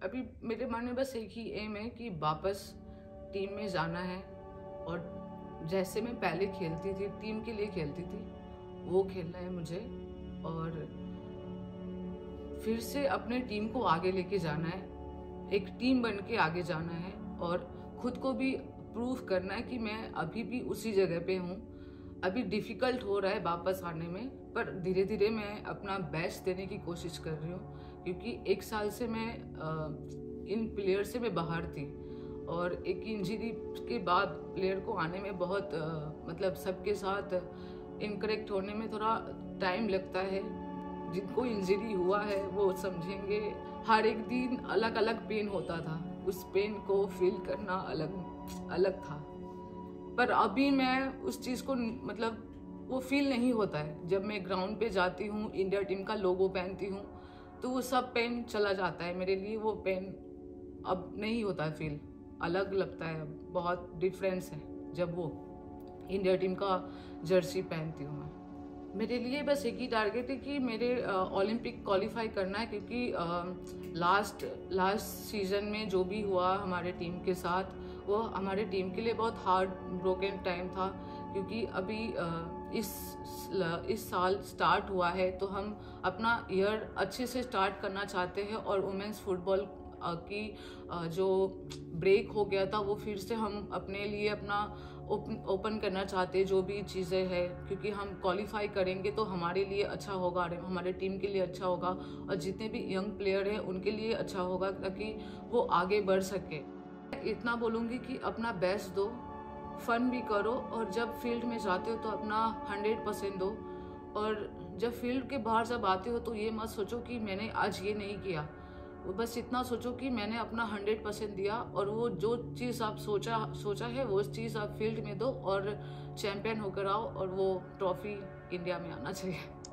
अभी मेरे मन में बस एक ही एम है कि वापस टीम में जाना है और जैसे मैं पहले खेलती थी, टीम के लिए खेलती थी, वो खेलना है मुझे और फिर से अपने टीम को आगे लेके जाना है, एक टीम बन के आगे जाना है और खुद को भी प्रूव करना है कि मैं अभी भी उसी जगह पे हूँ। अभी डिफ़िकल्ट हो रहा है वापस आने में, पर धीरे धीरे मैं अपना बेस्ट देने की कोशिश कर रही हूँ, क्योंकि 1 साल से मैं इन प्लेयर से मैं बाहर थी और एक इंजरी के बाद प्लेयर को आने में बहुत मतलब सबके साथ इनकरेक्ट होने में थोड़ा टाइम लगता है। जिनको इंजरी हुआ है वो समझेंगे, हर एक दिन अलग अलग पेन होता था, उस पेन को फील करना अलग अलग था। पर अभी मैं उस चीज़ को मतलब वो फील नहीं होता है। जब मैं ग्राउंड पे जाती हूँ, इंडिया टीम का लोगो पहनती हूँ, तो वो सब पेन चला जाता है मेरे लिए। वो पेन अब नहीं होता है फील, अलग लगता है, बहुत डिफरेंस है जब वो इंडिया टीम का जर्सी पहनती हूँ मैं। मेरे लिए बस एक ही टारगेट है कि मेरे ओलंपिक क्वालिफाई करना है, क्योंकि लास्ट सीज़न में जो भी हुआ हमारे टीम के साथ, वो हमारे टीम के लिए बहुत हार्ड ब्रोकन टाइम था। क्योंकि अभी इस साल स्टार्ट हुआ है तो हम अपना ईयर अच्छे से स्टार्ट करना चाहते हैं और वुमेंस फुटबॉल की जो ब्रेक हो गया था वो फिर से हम अपने लिए अपना ओपन करना चाहते हैं, जो भी चीज़ें हैं, क्योंकि हम क्वालिफाई करेंगे तो हमारे लिए अच्छा होगा, हमारे टीम के लिए अच्छा होगा और जितने भी यंग प्लेयर हैं उनके लिए अच्छा होगा, ताकि वो आगे बढ़ सके। इतना बोलूँगी कि अपना बेस्ट दो, फन भी करो और जब फील्ड में जाते हो तो अपना 100% दो, और जब फील्ड के बाहर जब आते हो तो ये मत सोचो कि मैंने आज ये नहीं किया, वो बस इतना सोचो कि मैंने अपना 100% दिया और वो जो चीज़ आप सोचा है वो चीज़ आप फील्ड में दो और चैंपियन होकर आओ और वो ट्रॉफी इंडिया में आना चाहिए।